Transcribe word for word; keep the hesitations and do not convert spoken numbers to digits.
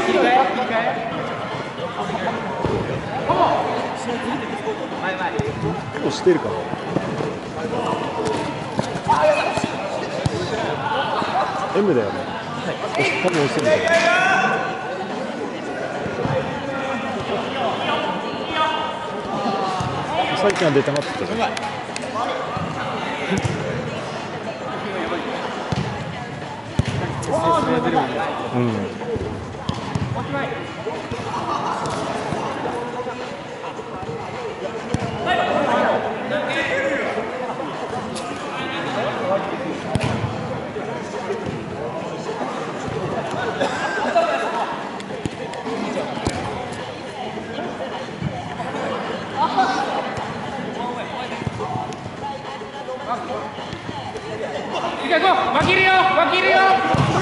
もうしてるかな。M だよね。多分押してるんだよ。さっきは出たがってたじゃん。うん。 いけ、go！ 分けるよ、分けるよ。